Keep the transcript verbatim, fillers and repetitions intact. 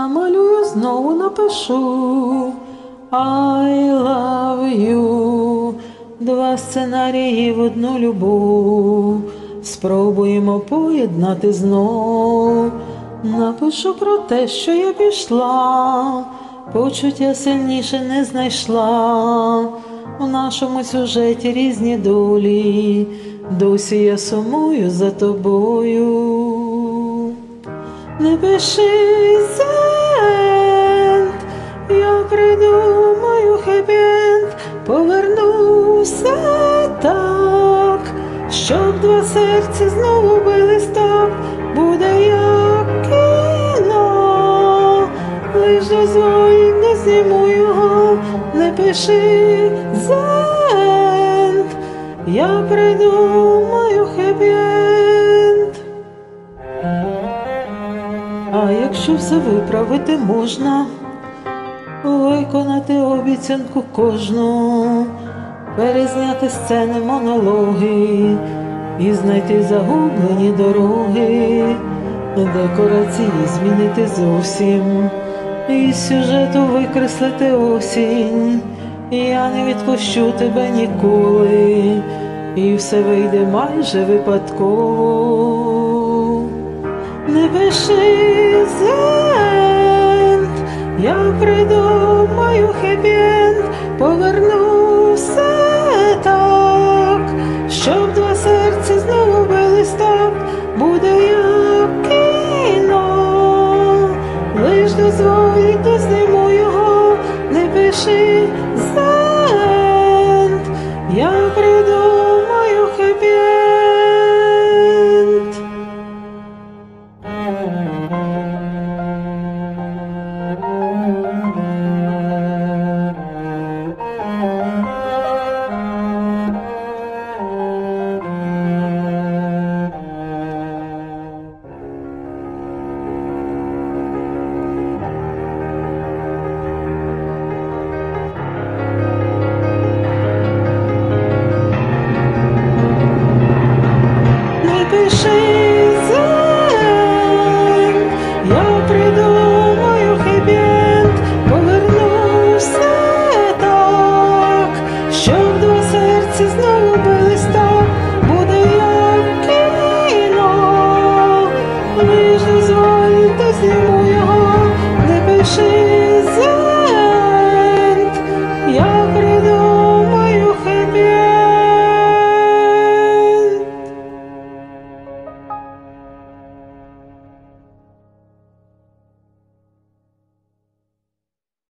Намалюю, знову напишу I love you. Два сценарії в одну любов. Спробуємо поєднати знов. Напишу про те, що я пішла, почуття сильніше не знайшла. У нашому сюжеті різні долі, досі я сумую за тобою. Не пиши «Сент», я придумаю хеппі-енд, повернуся так, щоб два серця знову бились так, буде як кіно. Лиш дозволь, не зніму його, не пиши «Сент», я придумаю хеппі-енд. А якщо все виправити можна, виконати обіцянку кожну, перезняти сцени, монологи і знайти загублені дороги, декорації змінити зовсім, із сюжету викреслити осінь. Я не відпущу тебе ніколи, і все вийде майже випадково. Не пиши «Сент», я придумаю хеппі-енд, повернуся так, щоб два серця знову бились так, буде як кіно. Лиш дозволь, то зніму його, не пиши «Сент», я придумаю хеппі-енд. Пиши «Сент», я придумаю хеппі-енд, повернуся так, щоб два серця знову бились так, буде як кіно. Лиш дозволь, то зніму його, не пиши